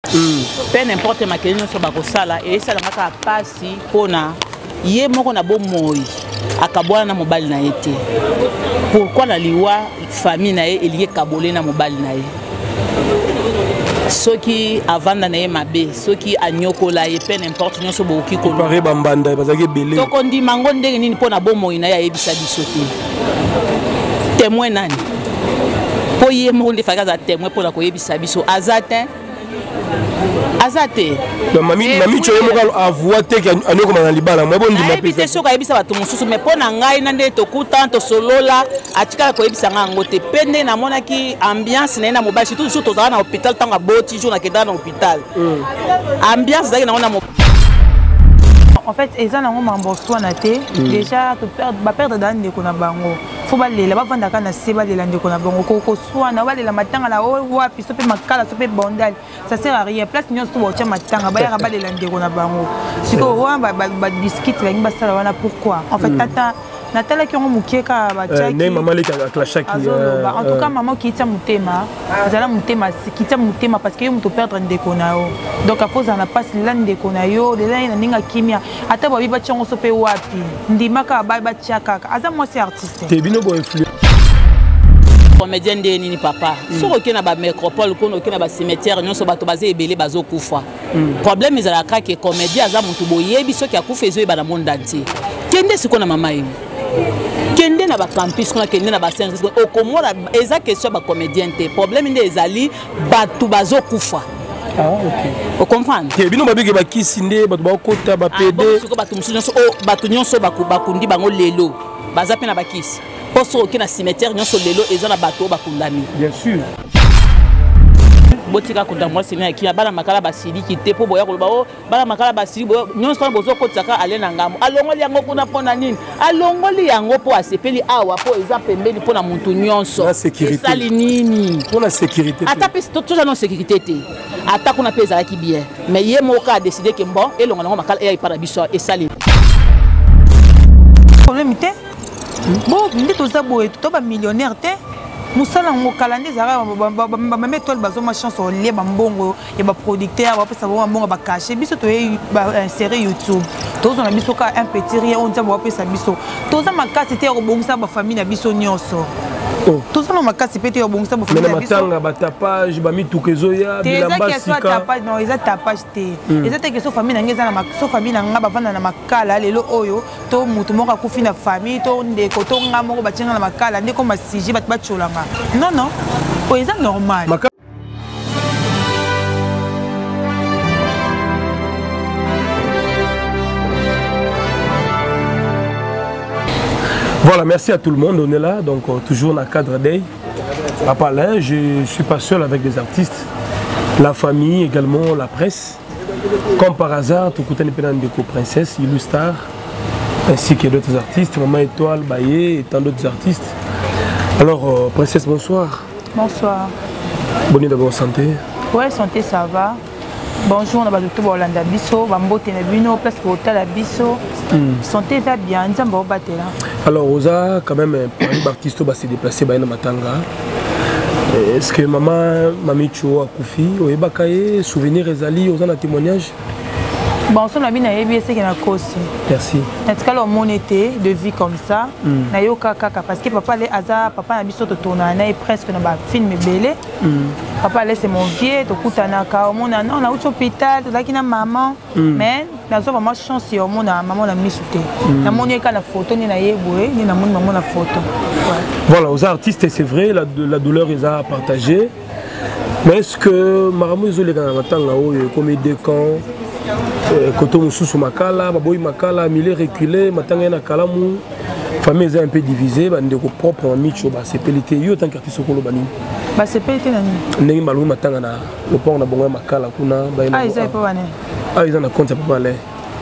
Peu n'importe ma question sur bakosala et ça ngaka pasi pona ye moko na bo moi akabwana na mobali na été. Pourquoi na liwa famille na ye elié kabolé na mobali na ye? Ceux qui avant d'anayer mabe, ceux qui anyoko la ye peu n'importe nyonso boki ko paré bambanda bazaki belé. Donc on dit mango ndenge nini pona bo moi na ya ebisa bisote. Témoin nani? Po ye mo ndi fakaza témoin pona ko yebisa biso azate. Azate. Mami tu es avoué que nous comme dans libala. Moi bon dis-moi. Ebisa soka ebisa batu mususu mais pona ngai na nde tokuta to solola atika ko ebisa nganga te pende na mona ki ambiance na mobile surtout surtout dans hôpital tanga boti jour na kenda na hôpital. Ambiance zaki na ona en fait eza nango mamboso na te déjà to perdre dans ndeko na bango faut balela bavanda kana se balela ndeko na bango ko swana balela matanga la wapi sope makala sope bondal ça sert à rien place nyonso to bocha matanga bayaka balela ndeko na bango siko wa ba discuter bangi basala wana pourquoi en fait tata Natala qui ont mouké ka bachaki. Ne maman les clashaki. En tout cas maman qui tient mutema, zala mutema, qui tient mutema parce que yo muto perdre ndeko na yo. Donc à cause on a pas là ndeko na yo, de là ina ninga kimia. Ata ba biba tchongo sope wapi. Ndima ka ba chaka. Aza moi c'est artiste. Te bino bo influence. Comédien de nini papa. So ok na ba métropole ko ok na ba cimetière nyonso bato bazé ebele bazo kufa. Problème ezala ka ke comédien aza mutu boyebi so ki akufa ezo ba na monde entier. Kende siko na mama yimo. Kende na ba campus kuna kende na ba séance o komora eza question ba comédien te problème inde ezali batu bazo kufa. Ah OK. O comprendre? Ke bino babike ba kisinde batu ba kota ba PD. Siko batu mususu o batu nyonso bakundi bango lelo. Baza pe na ba kisi. Poso ok na cimetière nyonso lelo eza na batu bakundami. Bien sûr. Botika kunda moi c'est qui a bala makala basili qui te po boya ko ba o bala makala basili boya nyonso bozo ko tsaka ale na ngamo alongoli yango kuna pona nini alongoli yango po asepeli awa po eza pembeni pona muntu nyonso la sécurité sali nini pour la sécurité ata pe tout ça non sécurité te ata kuna pe za ki bien mais ye moka a décidé que bon et longo makala e para biso et sali problème te bon ndito za boye to ba millionnaire te musala ngo kalande zara ba mettre bazo ma chance au lie ba mbongo et ba producteur ba pesa ba mbongo ba cacher biso to ba série YouTube tozo na biso ka un petit rien on tsa ba pesa biso toza makasi te ko bongisa ba famille na biso nyonso toza na makasi pe te ko bongisa ba famille na biso matanga ba tapage ba mitukezo ya bilamba sika tapage non eza tapage te eza te que so famille na ngeza na so famille na nga ba vanda na makala lelo oyo to mutu moko akufi na famille to ndeko to nga moko ba tsenga na makala ndeko masiji ba tcholanga. Non, non, c'est normal. Voilà, merci à tout le monde. On est là, donc toujours dans le cadre d'Aïe. Papa Alain, je ne suis pas seul avec des artistes. La famille, également la presse. Comme par hasard, tout le monde de Princesse, Illustar, ainsi que d'autres artistes, Maman Étoile, Baye et tant d'autres artistes. Alors, Princesse, bonsoir. Bonsoir. Bonne d'abord santé. Oui, santé, ça va. Bonjour, on a tout Hollanda Bisso, Bambote Nabino, place pour Hôtel Abisso. Santé va bien, nous sommes battus là. Alors, Oza, quand même, un artiste va se déplacer à Matanga. Est-ce que maman, Mamicho, Akoufi, Oebakaye, souvenir Ezali, Oza, un témoignage? Bon, on a bien c'est qu'il y a aussi. Merci. En tout cas, mon été de vie comme ça, na yo kaka parce que papa les hasard, papa a mis sur tourner et presque dans un film belé. Papa c'est mon vieux, to kutana ka on a non na hôpital, to là maman, mais na zo vraiment chance au monde maman na mis souté. Na mon yeka la photo ni na yeboué, ni na mon maman la photo. Voilà, aux artistes c'est vrai, la douleur ils a partagé. Mais est-ce que Maramou zo les gars na tanga o comme des camps Koto Moussou Makala, Baboy Makala, Milé reculé, Matanga na Kalamu, famille est un peu divisée, bah ndeko propre Micho, bah c'est pelité, yo tant qu'artiste sokolo bani. Bah c'est pelité nani. Nengi malou Matanga na, le port na bongo Makala kuna, bah ah ils ont pas bané. Ah ils en a compte ça peut pas aller.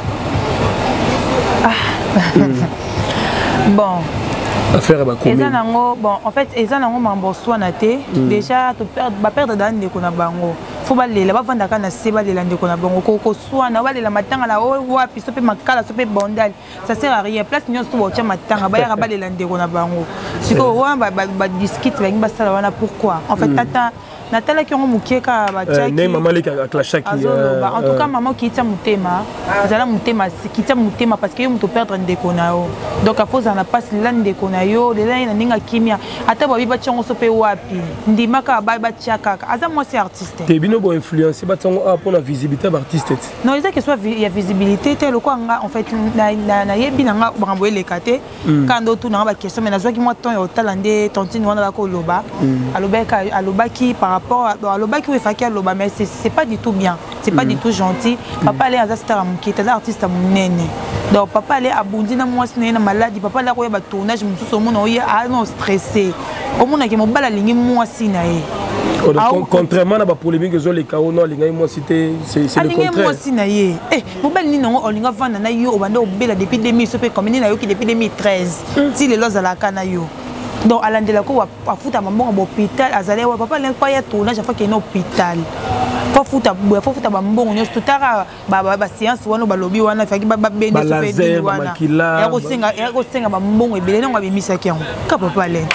Bon. Affaire bah comment. Bon en fait ils ont nango mamboso na te, déjà to perdre dans ndeko na bango. Faut balela bavanda kana se balela ndeko na bango ko swana balela matanga la wapi sope makala sope bondal ça sert à rien place nyonso to bocha matanga bayaka balela ndeko na bango siko wa ba discuter bangi basala wana pourquoi en fait tata Natala qui ont mouké ka bachaki. Ne maman les clashaki. En tout cas maman qui tient mutema, zala mutema qui tient mutema parce que yo muto perdre ndeko na yo. Donc à cause on a pas là ndeko na yo, de là ina ninga kimia. Ata ba biba tchongo sope wapi. Ndima ka ba ba tchaka. Aza moi c'est artiste. Te bino bo influencer ba tsango pour la visibilité d'artiste. Non, il que soit il y a visibilité te le quoi en fait na yebi nanga bangoye le kate. Quand d'autres na ba question mais na zo ki moi ton yo talande tontine wana ba ko loba. Aloba qui par rapport à aloba qui fait qu'il loba mais c'est pas du tout bien. C'est pas du tout gentil. Papa allait à star qui était artiste à mon nene. Donc papa allait à Bundi na moi c'est na maladie. Papa là ko ba tournage mususu au monde oya a non stressé. Au monde qui mo bala lingi moi si na e. Contrairement à la polémique que les chaos non linga moi c'était c'est le contraire. Moi si na ye. Eh mo bala ni non on linga vanda na yo obanda obela depuis 2000 so pe comme ni na yo qui depuis 2013. Si les lois à la kana yo. Donc à l'endroit où à foutre à maman à l'hôpital, à Zalé, papa n'a pas y tournage à faire qu'il y a un hôpital. Faut foutre à maman on est tout à ba séance ou on va lobby ou on a fait que ba béni sur pédé ou on a. Et à cause à maman et bien on va bien mis ça qui est un papa l'aide.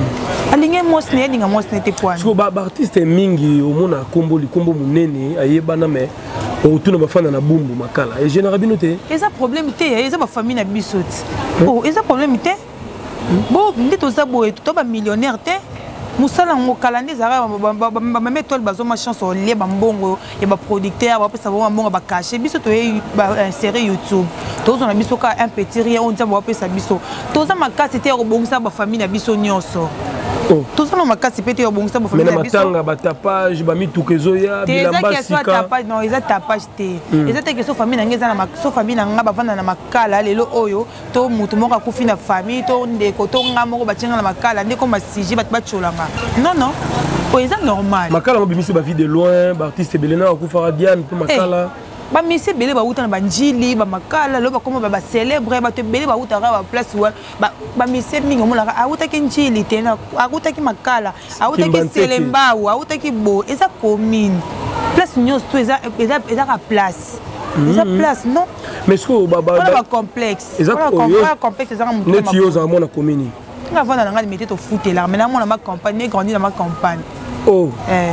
Alinga mosne dinga mosne te point. So ba artiste mingi au monde a combo li combo munene ayebana mais au tout na fana na bumbu makala. Et général binoté. Et ça problème té, et ça ba famille na bisote. Oh, et ça problème té. Bon, ndi to zabo to ba millionnaire té. Musala ngo kalande zara ba mettre tol bazo ma chance au lie ba mbongo et ba producteur ba pesa ba mbongo ba cacher biso to ba insérer YouTube. To zo na biso ka un petit rien on tsa ba pesa biso. To za makasi té robongisa ba famille na biso nyonso. Tout ça, on a cassé pété au bon ça pour faire des matanga, batapage, bami tukezoya, bilamba sika. Non, ils ont tapage té. Ils ont que so famille n'engeza na ma, so famille n'anga bavana na makala, lelo oyo, to mutu moka kufi na famille, to ndeko, to nga moko batinga na makala, ndeko masiji bat batcholanga. Non non, oh ils ont normal. Makala mobimisi ba vie de loin, ba artiste belena akufara Diane pour makala. Ba misi belé ba uta na banjili ba makala lo ba komo ba célébrer ba te belé ba uta ra ba place wa ba misi mingi mo la a uta ki njili tena a uta ki makala a uta ki selemba wa a uta ki bo eza commune place nyos to eza ka place eza place non mais ce que ba complexe eza complexe eza mo net yo za mo na commune nga vana na ngali mettre to fouter là mais na mo na ma campagne grandi dans ma campagne oh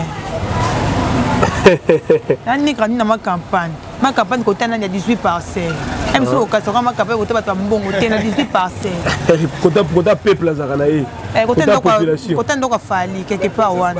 Nani grandi dans ma campagne. Ma campagne côté il y a 18 parcelles. Même si au cas où ma campagne côté ba mbongo côté na 18 parcelles. Côté peuple la zakana e. Côté ndoko fali quelque part wana.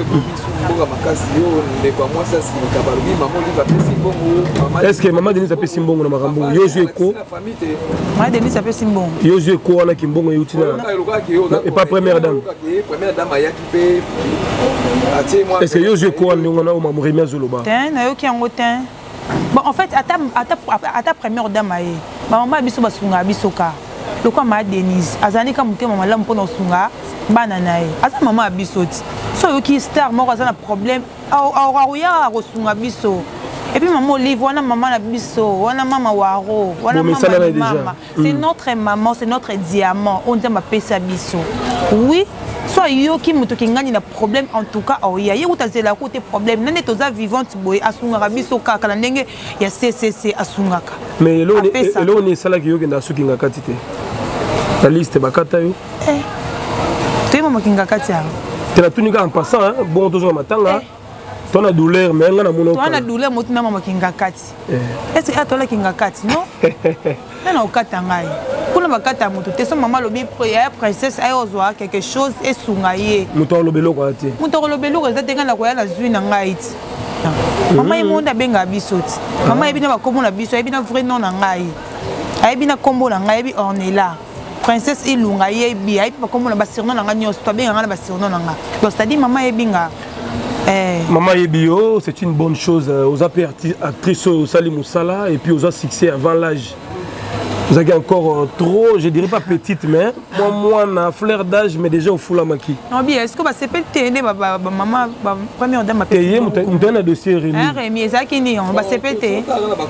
Est-ce que maman Denise a pesi mbongo na makambo? Yo joué ko. Maman Denise a pesi mbongo. Yo joué ko wana ki mbongo yutina. Et pas première dame. Première dame ayaki pe. Est-ce que yo joué ko wana ngona o mamuri mezoloba? Ten na yo ki yango ten. Bon en fait à ta première dame aye. Maman biso basunga bisoka. Le quoi ma Denise azani ka mutema malamu pona sunga bana nae. Asa maman abisoti. So yo ki star moko azana problème. Aoya rosunga biso. Et puis maman Olive, wana maman la biso, wana maman Waro, wana maman. C'est notre maman, c'est notre diamant. On dit ma pesa biso. Oui. Soit yo qui muto ki ngani na problème en tout cas oya ye utazela côté problème nane toza vivante boy asunga biso kaka na ndenge ya CCC asungaka mais lo ni sala ki yo kenda suki ngakati te la liste bakata yo te mama kinga kati ya te la tunika en passant hein bon tozo matanga ton a douleur mais ngana mono ton a douleur motina mama kinga kati est-ce que atola kinga kati non non okata ngai kuna bakata mutu te so mama lobi ya princesse ay ozwa quelque chose et sungaye muto lobelo ko ati muto lobelo ko zatenga na ko ya na zui na ngai ti mama imonda benga bisoti mama ebina bakomona biso ebina vrai non na ngai ebina kombo na ngai ebi ornela princesse ilunga yebi ebi bakomona basirno na ngai nyos to benga na basirno na ngai donc c'est à dire mama ebinga Maman Ebio, c'est une bonne chose aux actrices au Sali Moussala et puis aux succès avant l'âge. Vous avez encore trop, je dirais pas petite, mais moi, on a fleur d'âge, mais déjà au Foulamaki. Non, bien, est-ce que c'est peut-être maman, première dame, ma petite. On a un dossier Rémi. Rémi, c'est qui n'est, on va se péter.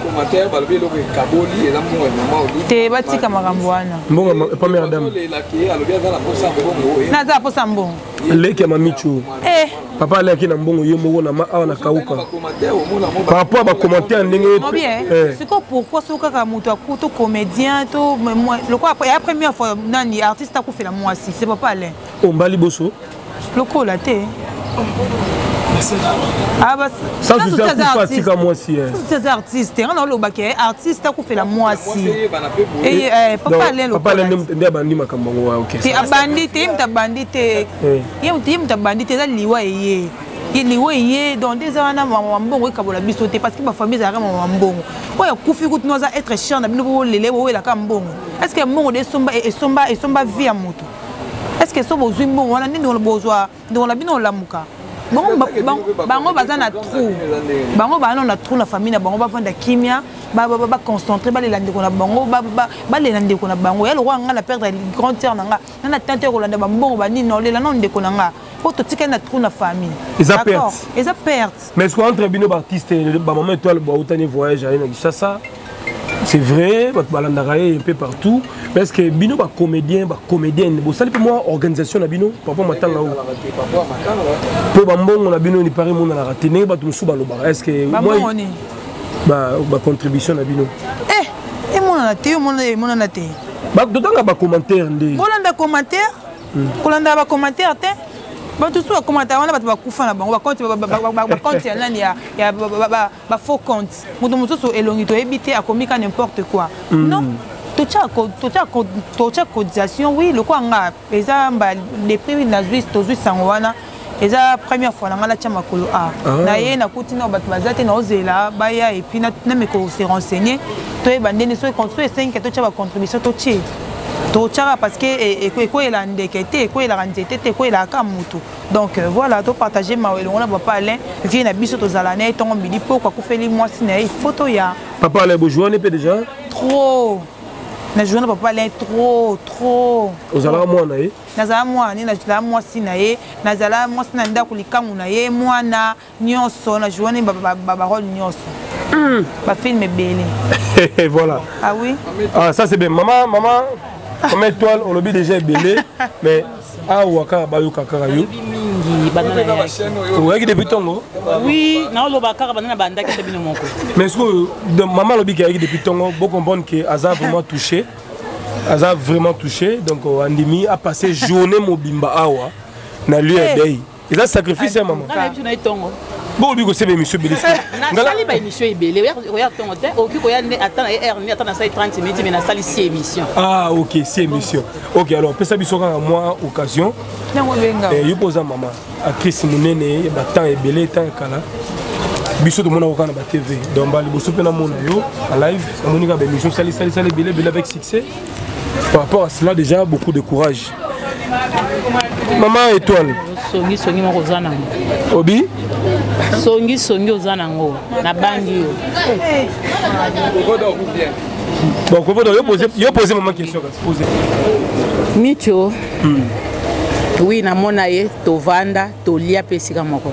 T'es bâti comme Ramboana. Bon, première dame. Naza pour ça, bon. Les qui m'a mis chou. Papa allait qui n'a bon yomo na ma na kauka. Par rapport à ma commentaire, non bien. C'est quoi pourquoi ce cas muto akuto comédien to le quoi la première fois nani artiste a fait la moi si c'est pas Alain. On bali bosso. Le quoi là té. Sans souci artiste moi si c'est artiste on a le baquet artiste ku fait la moi si et papa nde bandi makambo OK ti abandite mtabandite yem bandite za liwa yeye liwa yeye donc des ana mbongo ekabola biso te parce que ma famille za kama mbongo oya kufi kutu noza être chiant na bino bo lele bo la ka mbongo est-ce que mbongo de somba vie à moto est-ce que so bozwi mbongo wana nini bozwa donc la bino lamuka bango baza na trou bango bana na trou na famille na bango bavanda kimia ba concentrer ba lelande ko na bango ba lelande ko na bango ya le roi nga na perdre grand terre nga na tante ko landa mbongo ba nini no lela non de ko nga po to tika na trou na famille d'accord ils a perte mais est-ce qu'entre bino artiste ba maman étoile ba utani voyage à Kinshasa c'est vrai balanda un peu partout parce que bino ba comédien bo sali pe moi organisation na bino papa matanga o po ba mbongo na bino ni pare mon na raté ne ba tumsu ba loba est-ce que moi ba contribution na bino mon na te mon na te ba dotanga ba commentaire ndé kolanda commentaire kolanda ba commentaire te ba tout ça commentaire wana ba kufa na bango ba compte ya nani ya ba faux compte mutu so elongi to ebité akomika n'importe quoi non tocha cotisation oui le quoi nga eza les prix na Suisse to Suisse wana eza première fois nga la tia makolo na ye na kutina bato bazate na ozela baya et puis na me ko se renseigner to e bandeni so construire 5 to tia ba contribution to tie to tia parce que eko ela ndekete eko ela nzete eko ela ka mutu donc voilà to partager ma welo na papa Alain vient na biso to zala na tongo midi pourquoi ku feli moi sina photo ya papa Alain bojour ne peut déjà trop na journée papa Alain trop ozala mwana ye nazala mwana na zala mwasi na ye nazala mwasi na ndako likamu na ye mwana nyonso na journée ba rôle nyonso ba film belé voilà ah oui ça c'est bien maman comme étoile on lobby déjà belé mais waka ba yoka kaka yo mingi banana ya ouais depuis tongo oui na loba kaka banana banda ke bino moko mais est-ce que maman lobby qui depuis tongo bon comprendre que Aza vraiment touché donc Andimi a passé journée mobimba awa na lui day il a sacrifié maman na tongo bon lui c'est monsieur Bélisco na sali ba émission ebele regarde tongo te oki ko ya attends ni attends na 30 minutes mais na sali 6 émissions OK 6 émissions OK alors pesa biso ka moi occasion yo posa maman actrice munene ba temps ebele temps kala biso to mona ko na ba TV donc ba liboso pe na mona yo en live monika ba émission sali ebele avec succès par rapport à cela déjà beaucoup de courage maman étoile songi moko zana obi songi ozana ngo na bangi yo donc on va poser maman question poser Micho oui na mona ye to vanda to lia pesika moko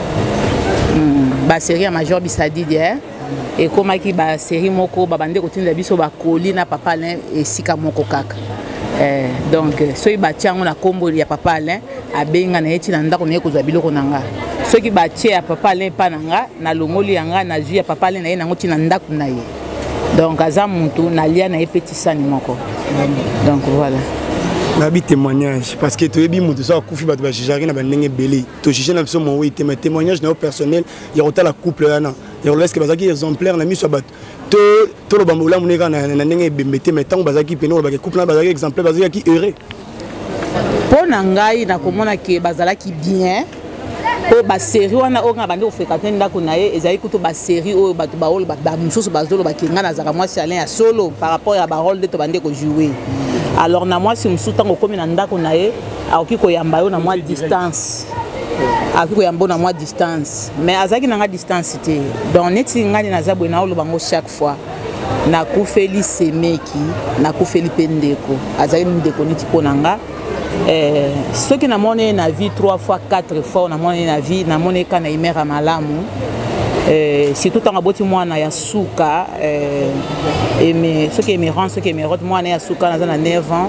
ba série ya Major Bisadidi et comme qui ba série moko ba bande kotinda biso ba koli na papa Alain esika moko kaka donc so i batiango na kombo ya papa Alain abenga na eti na ndako na kozwa biloko nanga so ki batie ya papa Alain pa nanga na longoli yanga na ju ya papa Alain na ye nango ti na ndako na ye donc aza mutu na lia na ye petit sani moko donc voilà nabi témoignage parce que toyebi mutu so akufi bato ba jijari na bandenge belé to jije na biso mo wite mais témoignage na personnel ya rota couple yana ya est-ce que bazaki exemplaire na miso bato to lo bambola muneka na ndenge bembete mais tant bazaki peno ba couple na bazaki exemplaire bazaki heureux pona ngai na komona ke bazalaki bien o ba série wana o nga bande o fréquenter ndako na ye ezali kuto ba série o bato ba rôle ba mususu bazolo ba kinga na zaka mwasi Alain ya solo par rapport à ba rôle de to bande ko jouer alors na mwasi mususu tango komi na ndako na ye akoki koyamba yo na mwa distance akoki koyamba na mwa distance mais azaki na nga distance te donc neti ngani na zabwe na oloba ngo chaque fois na kufeli semeki na kufeli pendeko azaki ndeko niti pona nga ce qui n'a monné na vie 3 fois 4 fois na monné na vie na monné kana imera malamu surtout tant aboti mwana ya suka mais ce qui me rend ce qui me rend mwana ya suka na 9 ans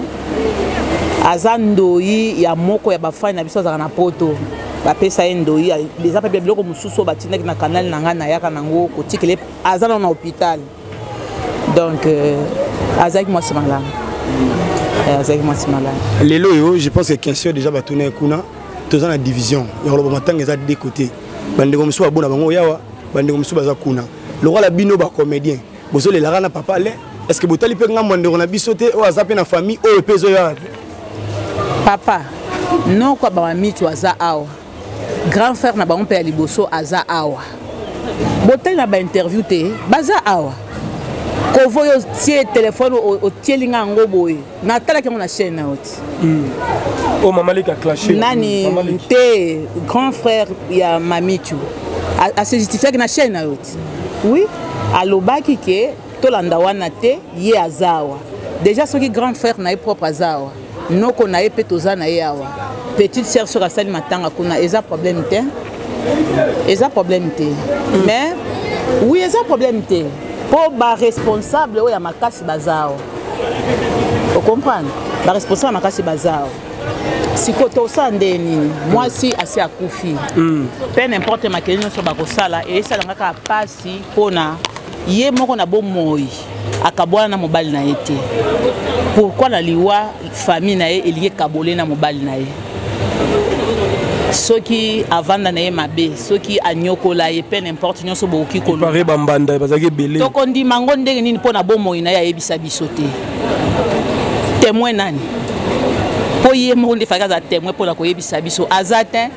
azandoi ya moko ya bafani na biso za na poto ba pesa endoi les apes biloko mususu batinaki na canal nanga na yaka nango kotikele azana na hôpital donc azaki moi malamu Lelo yo, je pense que 15 heures déjà va tourner kuna, tous en la division. Il y a le matin ils ont deux côtés. bandeko mosusu babona bango yawa bandeko mosusu baza kuna lokola bino bacomédien bozolelaka na papa le est-ce que botali mpe ngambo ndeko na biso te oyo aza mpe na famille oyo mpe ezoyaka te papa noko bamamitu aza awa grand frère na bango mpe ya liboso aza awa botali na bainterview te baza awa kovoyo otie telefone otielinga yango boye natalaki yango na chaîne na yo ti o mama leki aclashe nani te grand frère ya mamitu ase justifiaki na chaîne na yo ti oui alobaki ke tolanda wana te ye aza awa déjà soki grand frère na ye propre aza awa noko na ye mpe toza na ye awa petite sœur soki asali matanga kuna eza problème te mais oui eza problème te mpo baresponsable oyo ya makasi baza awa ocomprendre baresponsable ya makasi baza awa siko tosala nde nini mwasi asi akufi mpe n'importe makeli nyonso bakosala esalangaka mpasi mpona ye moko na bomoi akabwana na mobali na ye te pourkui na liwa famille na ye elingi ekabole na mobali na ye soki avanda na ye mabe soki anyokola ye pe n'importe nyonso bokoki kolopare bambanda bazalaki ebele tokondima yango ndenge nini mpo na bomoi na ye ayebisa biso te témoin nani mpo ye moko nde faki aza témoin mpona koyebisa biso aza te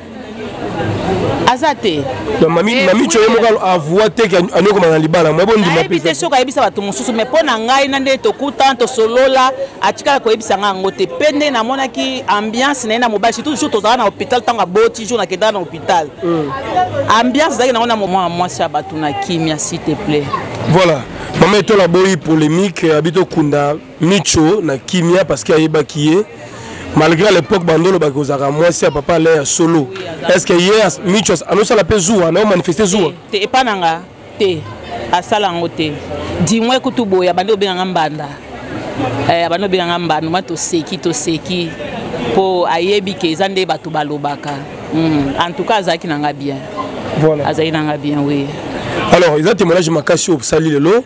mamicho ye moko avoi te anyokoma na libala ayebi te soki ayebisa bato mosusu mais mpo na ngai na nde tokuta tosolola atikala koyebisa ngai yango te mpe nde namonaki ambiance na ye na mobali surtout jour tozala na hôpital ntango aboti jour nakendaka na hôpital ambiance ezalaki nango na mwa mwasi ya bato na kimia s'il te plaît voilà mama etola boyi polémique abi tokunda micho na kimia parce que ayebaki ye malgré à l'époque bandolo bakozaka mwasi ya papa le ya solo est-ce que hier micho anosala pe zuwa na manifester zuwa te epananga te asala ngo te dimwe kutu boya bandi obenganga mbanda bandi obenganga mbanda ma toseki po ayebi ke eza nde bato balobaka en tout cas azalaki nanga bien voilà azalaki nanga bien oui alors ils ont témoignage makasi obsali lelo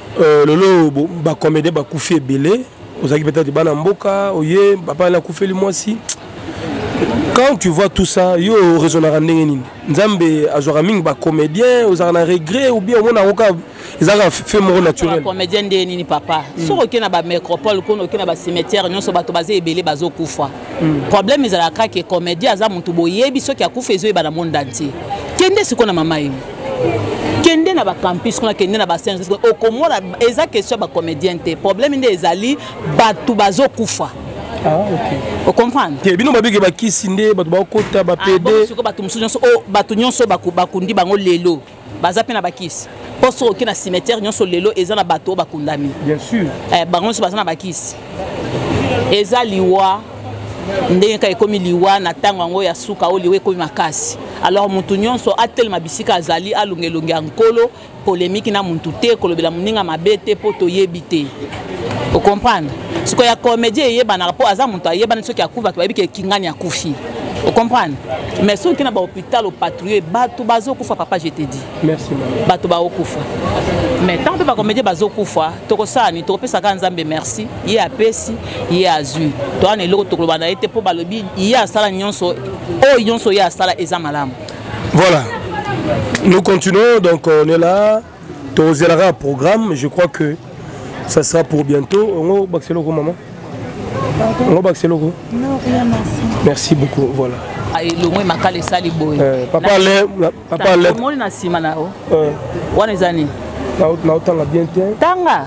bacomédien bakufi ebele ozaki peut-être bana mboka oye papa na kufeli mwasi quand tu vois tout ça yo raisonnera ndenge nini nzambe azwaka mingi bacomédien ozaka na regret ou bien omona oka ezaka fait moko naturel comédien nde nini papa soki okei na bamétropole kuna okei na bacimetière nyonso bato baza ebele bazokufa problème ezalaka ke comédien aza motu boyebi soki akufa ezoyeba na monde entier kende sikoyo na mama yemo kende na bacampus kuna kende na basense okomona eza question ya bacomédien te problème nde ezali bato bazokufa ok ocomprendre bino babike bakisi nde bato bakota bapede bato nyonso bakundi bango lelo baza mpe na bakisi mpo soki oki na cimetière nyonso lelo eza na bato oyo bakundami bien sûr bango nyonso baza na bakisi eza liwa ndenge kaka ekomi liwa na ntango yango ya suka oyo liwa ekomi makasi alors mutu nyonso atelema bisika azali alongelonge ya nkolo polémique na muntu te kolobela moninga mabe te mpo toyebi te ocomprendre sikoyo ya comédien eyebanaka mpo aza moto ayebana soki akufi bato bayebi ke ekingani akufi ocomprendre mais soki na bahôpital opatrouille bato bazokufa papa je te dis merci bato baokufa mais tant mpe bacomédien bazokufa tokosala nini tokopesaka nzambe merci ye apesi ye azwi towana eloko tokoloba na ye te mpo balobi ye asala nyonso oyo nyonso ye asala eza malamu voilà nous continuons donc on est là tozelaka programme je crois que ça sera pour bientôt on va baxer logo maman on va baxer logo non rien merci beaucoup voilà elongwe makala esali boye papa le omoni na nsima na yo wana eza nini naotanga bien te tanga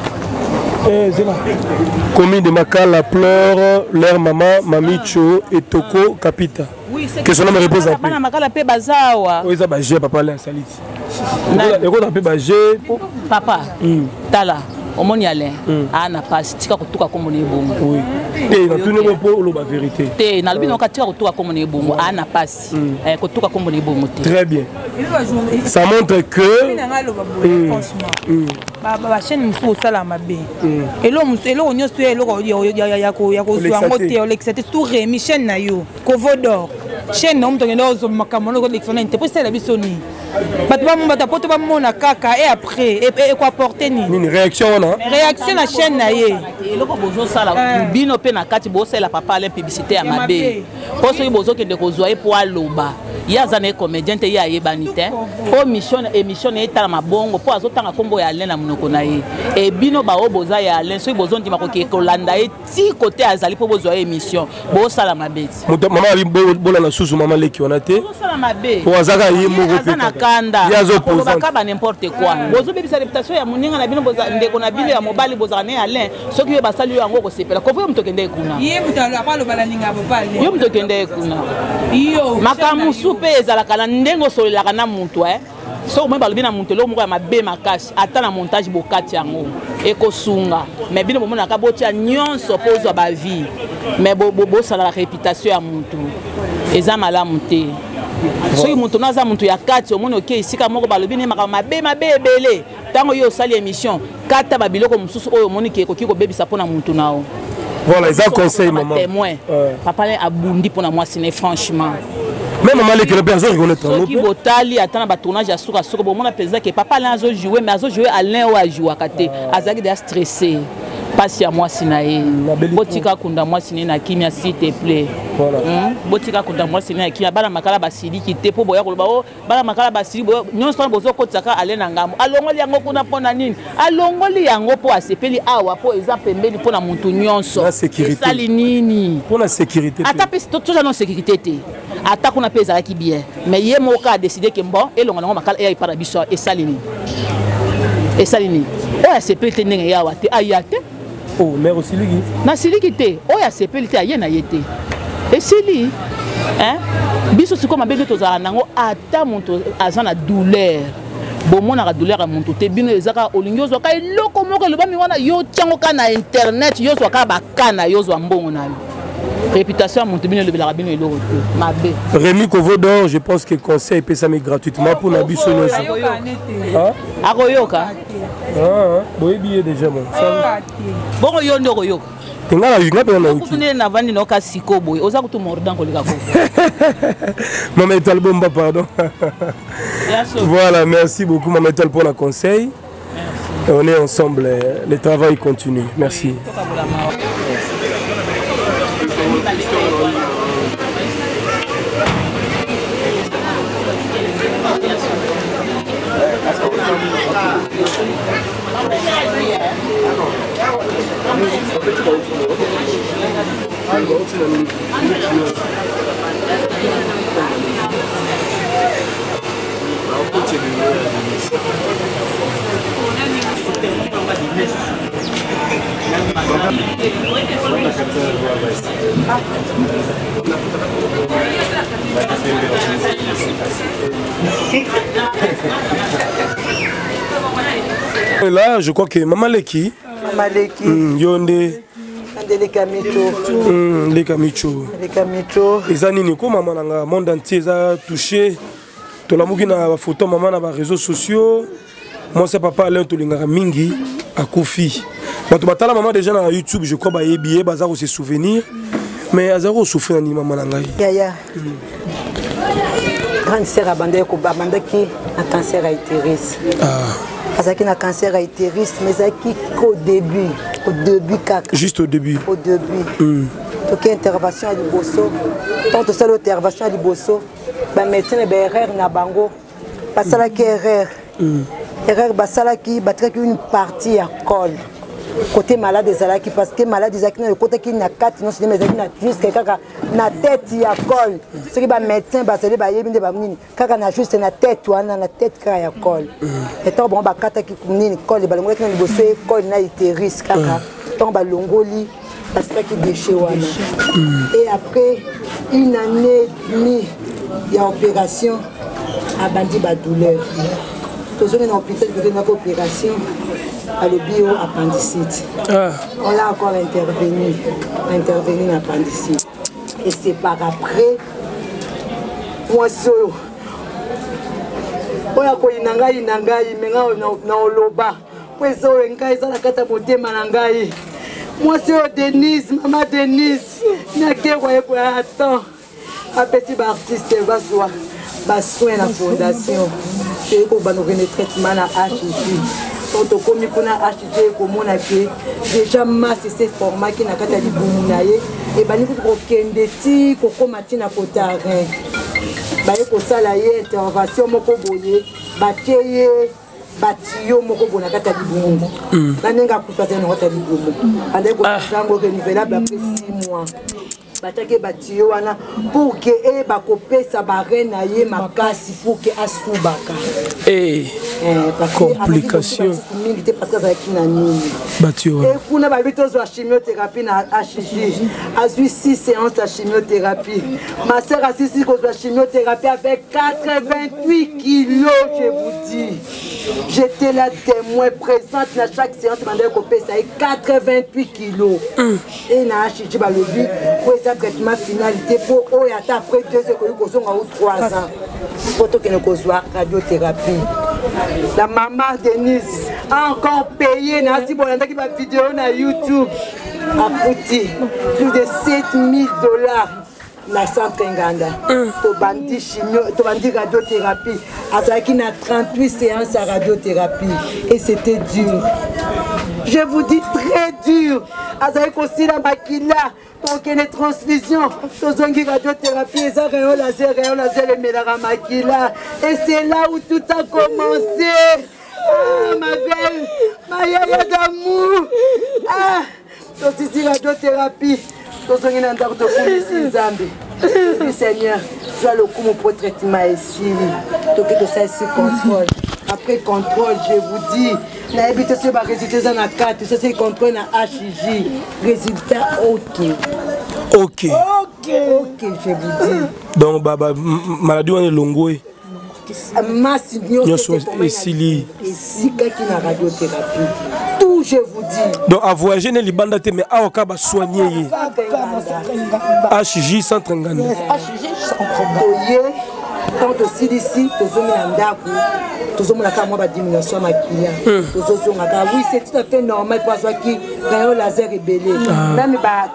zela commune de Makala pleure leur maman Mamicho et Toko Kapita que son nom repose à bana makala pe bazawa oza baje papa le saliti eko na pe baje papa tala omoni ale ana pasi tika kotuka komona ebongo oui et na tuni mo po lo ba vérité te na lobi no katika kotuka komona ebongo ana pasi kotuka komona ebongo te très bien ça montre que bachaîne mosusu osala mabe eloko nyonso eloko ya kozwa yango te olekisa te surtout remi chaîne na yo kovodor chaîne na moto okende ozwa makambo noko olekisa nani te mpo esala biso nini bato poto bamona kaka et après ekoaporte nini réaction wana réaction na chaîne na ye eloko bozosala bino mpe na kati bosalela papa ale publicité ya mabe mpo soki bozokende kozwa ye mpo aloba ya zane comédien te ya yebani te po émission na etala mabongo po azotanga kombo ya Alain na munoko na ye e bino ba oboza ya Alain so bozo ndima ko ke kolanda e ti côté azali po bozo émission bo sala mabeti maman ali bola na susu maman leki wana te bo sala mabe po azaka ye moko pe na kanda ya zo ko ba ba n'importe quoi bozo bebisa réputation ya muninga na bino boza ndeko na bino ya mobali boza na Alain soki yo basali yo yango ko sepela ko vo mutokende kuna ye mutalo apalo bala ninga bopale yo mutokende kuna yo makamu supe ezalaka na ndengo solelaka na muntu so moi balobi na muntu lo moko ya mabe makasi ata na montage bokati yango ekosunga mais bino bomonaka botia nyonso po ozwa bavie mais bosala la réputation ya muntu eza malamu te soki muntu naza muntu ya kati omoni oke esika moko balobi ne makambo mabe ebele ntango yo osali émission kata babiloko mosusu oyo omoni ke ekoki kobebisa mpona muntu nao. Voilà, ils ont conseillé maman. Témoin. Papa a bondi pour moi, c'est franchement. Même maman les qui ne peuvent reconnaître. Qui botali attend ba tournage à souka souka bon mon pesé que papa là a joué mais a joué Alain ou a joué à côté. Azaki déjà stressé. Passe à moi sinae. Botika kunda moi siné na kimia s'il te plaît. Voilà. Botika kunda moi siné na kimia bala makala basili qui te po boya ko ba o bala makala basili boya nyon so bozo ko tsaka Alain na ngambo. Alongoli yango kuna pona nini? Alongoli yango po asepeli awa po eza pembeni pona muntu nyonso. La sécurité. Sali nini? Pour la sécurité. Ata pe toujours non sécurité te. Ata kuna pe ezalaki bien. Mais ye moka a décidé que bon elonga nango makala e para biso e salini. E salini. O asepeli ndenge yawa te ayate. Oh, mais aussi lui. Na siliki te, oya sepeli te ayena yete. Et sili, hein? Biso siko mabebe tozala nango ata muntu azana douleur. Bomona ka douleur ya muntu te bino ezaka olingi ozwa ka eloko moko lobami wana yo tiango ka na internet yo zwa ka bakana yo zwa mbongo na yo. Réputation muntu bino lebela bino eloko te. Mabe. Rémi Kovodor, je pense que conseil peut s'amener gratuitement pour na biso nyonso. Hein? Akoyoka. Ah, boye billet déjà mon. Bon yo ndo koyoka. Ngala yinga pe na uti. Kutune na vandi no ka siko boye. Oza kutu mordan ko lika ko. Maman Étoile Bomba pardon. Voilà, merci beaucoup Maman Étoile pour le conseil. Merci. On est ensemble, le travail continue. Merci. Et là, je crois que Maman Leki. Maman Leki. Yonde. Les Kamicho. Les anini ko maman nanga monde entier a touché. To la mugi na photo maman na ba réseaux sociaux. Moi c'est papa Alain to lingara mingi akufi. Bato batala maman déjà na YouTube, je crois ba yebié bazaro se souvenir. Mais azaro souffrir ni maman nanga. Yaya. Grande sœur abandé ko banda ki un cancer à utérus. Azaki na cancer à utérus mais azaki qu'au début. Au début, juste au début. Au début. Donc, intervention à Liboso. Tant que ça, l'intervention à Liboso, bah médecin est erreur na bango. Pas ça qui erreur. Erreur, bah ça qui battra une partie à col. Côté malade des alaki parce que malade des alaki le côté qui n'a quatre non c'est mais na juste quelqu'un na tête à col. Ce qui bah médecin bah c'est bah yebinde bah mini. Kaka na juste na tête ou na tête à col. Et tant bon bah kata qui mini col bah l'ongole qui na Liboso col na utérus kaka. Tant bah l'ongoli parce que déchet wana. Et après une année et demie il y a opération à bandi ba douleur. Tous on est en hôpital de une opération à le bio-appendicite. On l'a encore intervenu à l'appendicite. Et c'est par après, moi solo. On a connu Nangaï, mais on a oloba. Moi solo, on a kata motema Nangaï. Moi solo, Denise, maman Denise. N'a qu'à voir attends. Après si l'artiste va soin la fondation. C'est qu'on va nous donner traitement à HIV. Quand on commis pour la HIV, comme on a fait déjà masse ces formats qui n'a qu'à dire et ben nous pour qu'un des petits coco matin à potarin. baye kosala ye intervention moko boye batie ye batio moko boye na kati ya libumu na ndenge akufa te na kati ya libumu ande kosango renouvelable après 6 mois batake batio wana pour que bakopesa barene na ye makasi pour que asubaka complication mingi te parce que azalaki na nini batio et kuna babi tozwa chimiothérapie na HJ azwi 6 séances de chimiothérapie ma sœur a sisi kozwa chimiothérapie avec 88 kilos je vous dis j'étais là témoin présente na chaque séance mandé kopesa 88 kilos et na HJ balobi pour ça traitement finalité pour ata après 2 ans ko zonga ou 3 ans photo que nous kozwa radiothérapie. La maman Denise a encore payé na si bon qui va vidéo na YouTube a coûté plus de $7,000 na centre Nganda. To bandi chimio, to bandi radiothérapie. Azaki na 38 séances à radiothérapie et c'était dur. Je vous dis très dur. Azaki aussi la makila. Donc il y a une transfusion, une radiothérapie, et ça, rayon laser, le mélara makila. Et c'est là où tout a commencé. Ah, ma belle, ma yaya d'amour. Ah, donc ici, radiothérapie. Donc il y a une Zambi. Seigneur, je dois le coup pour traitement ici. Donc il y a ici contrôle. Après contrôle, je vous dis, la habité sur ma résultat dans la carte, c'est contrôle dans HJ. Résultat OK. Ok. Ok, je vous dis. Donc, maladie, on est longue. Masse, et Sili. Et si quelqu'un a radiothérapie. Tout, je vous dis. Donc, à voyager, les bandes, mais à Okaba soigner. HJ sans Nganda. HJ sans Nganda. Quand aussi d'ici, tous la diminution de ma client. Oui, c'est tout à fait normal pour soi qui rayon laser est belé. Même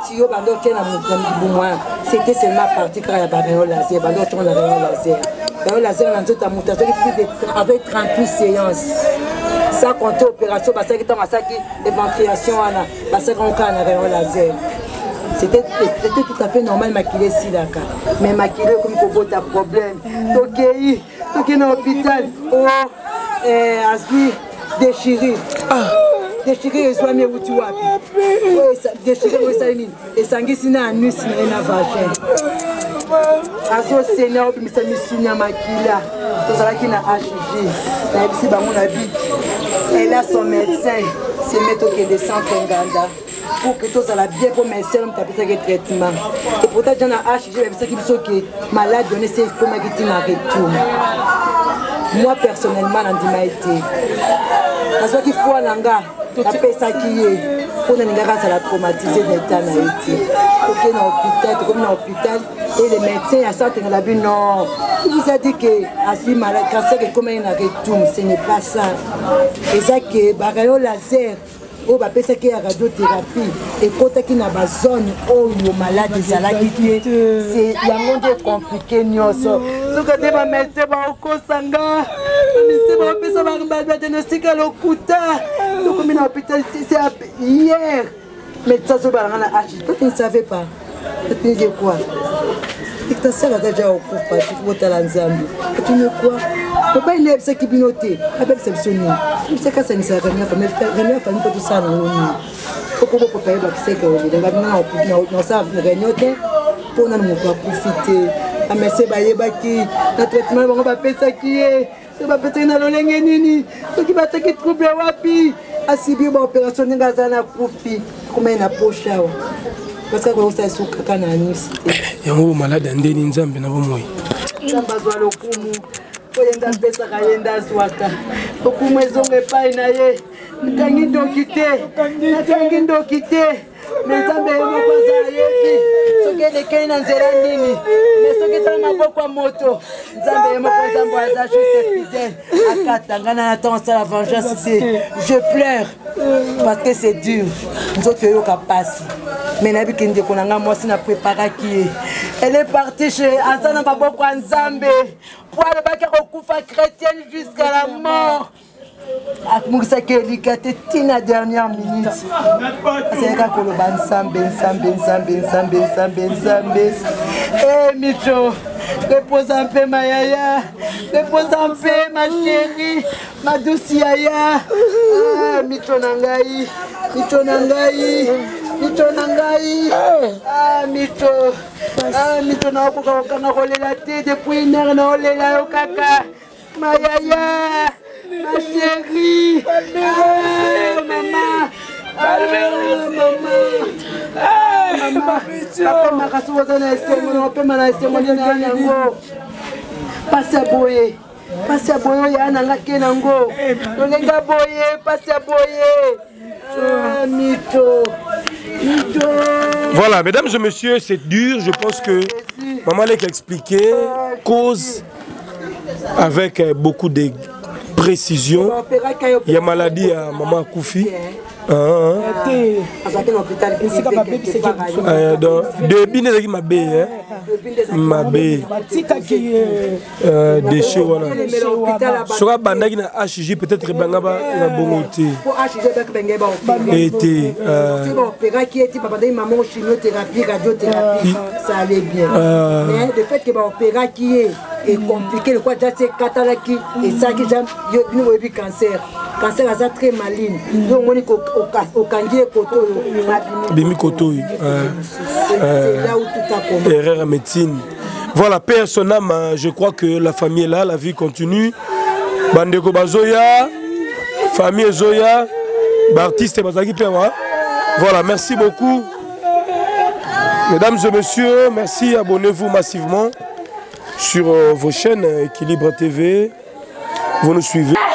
c'était seulement parti quand il y a rayon laser. Rayon laser avec 38 séances. Ça compte opération, parce que dans ma éventriation, parce qu'on a rayon laser. C'était tout à fait normal maquiller ici là. Mais maquiller comme il y a un problème. Donc il y a un hôpital. Oh, Asbi déchiré. Déchiré, ils sont mis où tu vois. Déchiré, où ça est. Et sanguine, c'est un nus, c'est un vagin. Asso Seigneur, mais ça me signe à maquiller. Tout ça qui n'a HG. Elle a son médecin. C'est méthode qui est de centre Nganda. Pour que tout ça la bien pour mes sœurs, on appelle ça traitement. Et pourtant, j'en ai HG, c'est qui sont malades, on essaie de faire un retour. Moi, personnellement, on m'a été. Parce qu'il faut un langa, appelle ça qui est. Pour une grâce à la traumatisée d'État, on a été. Tout est dans l'hôpital, comme dans l'hôpital. Et les médecins, à ça, on a dit non. Il vous a dit que Asbi malade, cancer, comment il a retour. Ce n'est pas ça. Et ça, que barayo laser. Oh, bah, c'est qu'il y a radiothérapie. Et quand il y a une zone où il y a malade, c'est un monde compliqué. Donc, il y a un médecin qui a un diagnostic à l'hôpital. Donc, il y a un hôpital hier. Mais ça, c'est toi, tu ne savais pas. Tu ne sais quoi? Tu sais que tu as au coup, tu as un Zambie. Tu ne sais quoi? Papa il est ce qui binoté avec cette sonne. Il sait que ça ne sert à rien, mais rien pas tout ça dans le monde. Pourquoi papa il va c'est que on ça réunion pour nous profiter. Ah mais c'est bailler baki, le traitement on va faire ça qui est. C'est pas peut-être dans le nini. Ce qui va te trouble wapi. Asibi ba opération ngaza na profit. Comment il a poche là. Parce que on s'est sous kana nisi. Yango malade ndeni nzambe na bomoi. Nzamba zwa lokumu. Oyenda pesa kayenda swaka okumwezonge pai na ye ntangi ndokite nzambe mokoza yebi soki elekei na nzela nini mais soki tala maboko ya moto nzambe mokoza mbo aza juste fidèle akatanga na attend ça la vengeance c'est je pleure parce que c'est dur nzoto yoka pasi mais nabi kende konanga mwasi na préparaki ye elle est partie chez Azana maboko ya nzambe pour aller baquer au koufa chrétienne jusqu'à la mort. Moussa Kelika était la dernière minute. C'est quand on va ensemble. Eh Micho, repose en paix ma yaya, repose en paix ma chérie, ma douce yaya. Ah, mito nangai, mito nangai, mito nangai. Ah, mito na okoka na kolela te depuis une heure na olela yo kaka. Ma yaya, ma chérie, ah, maman. Maman, papa makasuwaza na esengo, papa na esengo na yango. Passa boye ya nanga ke nango. Olenga boye, passa boye. Ah, mito. Voilà, mesdames et messieurs, c'est dur. Je pense que maman l'a expliqué, cause avec beaucoup de précision. Il y a maladie à maman Koufi. Depuis les ma baie, ma baie, déchets voilà. Sur banda qui na HG peut-être bangaba na bongoté. Été. Qui était papa de maman chimiothérapie, radiothérapie, ça allait bien. Mais le fait que l'opéra qui est compliqué, le quoi c'est catalaki et ça qui j'aime, il y a eu cancer. Cancer a très maligne. Donc on est au kangi koto. Bimi koto. C'est là où tout a commencé. Erreur à médecine. Voilà, père son âme, je crois que la famille est là, la vie continue. Bandeko Bazoya, famille Zoya, artiste Bazaki Pewa. Voilà, merci beaucoup. Mesdames et messieurs, merci, abonnez-vous massivement sur vos chaînes Équilibre TV. Vous nous suivez.